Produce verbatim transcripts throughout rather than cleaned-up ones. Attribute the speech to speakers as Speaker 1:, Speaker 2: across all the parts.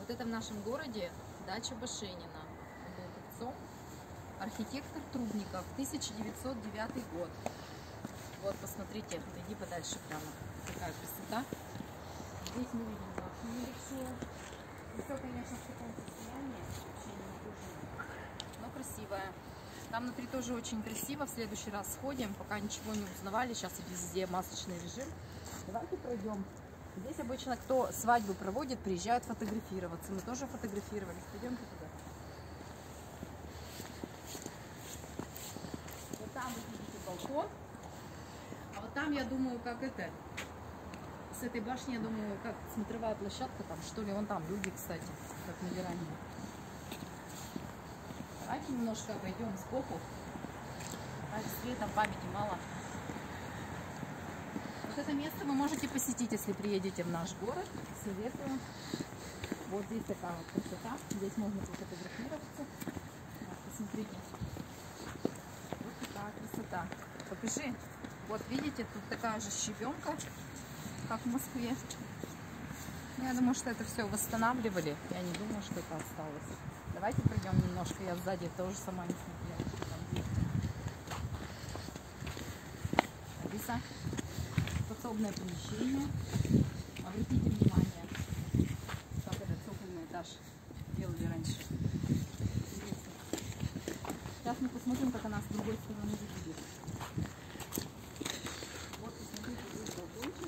Speaker 1: Вот это в нашем городе дача Башенина. Он был купцом. Архитектор Трубников, тысяча девятьсот девятый год. Вот, посмотрите, иди подальше прямо. Какая красота. Здесь мы видим башню небольшую. Все, конечно, в таком состоянии, вообще не нагружено, но красивая. Там внутри тоже очень красиво. В следующий раз сходим, пока ничего не узнавали. Сейчас везде масочный режим. Давайте пройдем. Здесь обычно, кто свадьбу проводит, приезжают фотографироваться. Мы тоже фотографировались. Пойдемте туда. Вот там вы видите балкон. А вот там, я думаю, как это... С этой башни, я думаю, как смотровая площадка там, что ли, вон там люди, кстати, как на веранде. Давайте немножко обойдем сбоку. А света, памяти мало. Вот это место вы можете посетить, если приедете в наш город. Советую. Вот здесь такая вот красота. Здесь можно пофотографироваться. Вот, посмотрите. Вот такая красота. Покажи. Вот видите, тут такая же щебенка, как в Москве. Я думаю, что это все восстанавливали. Я не думаю, что это осталось. Давайте пройдем немножко. Я сзади тоже сама не смотрела, что там есть. Алиса. Подсобное помещение. Обратите внимание, как этот цокольный этаж делали раньше. Интересно. Сейчас мы посмотрим, как она с другой стороны выглядит. Вот, посмотрите, здесь балкончик.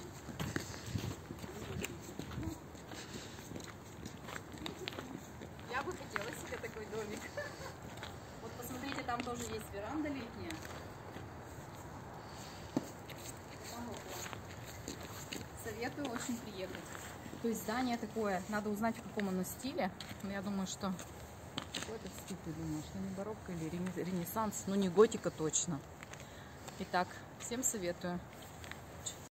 Speaker 1: Я бы хотела себе такой домик. Вот посмотрите, там тоже есть веранда летняя. Советую очень приехать. То есть здание такое, надо узнать, в каком оно стиле. Но я думаю, что... Какой этот стиль, ты думаешь? Ну не барокко или ренессанс, но не готика точно. Итак, всем советую.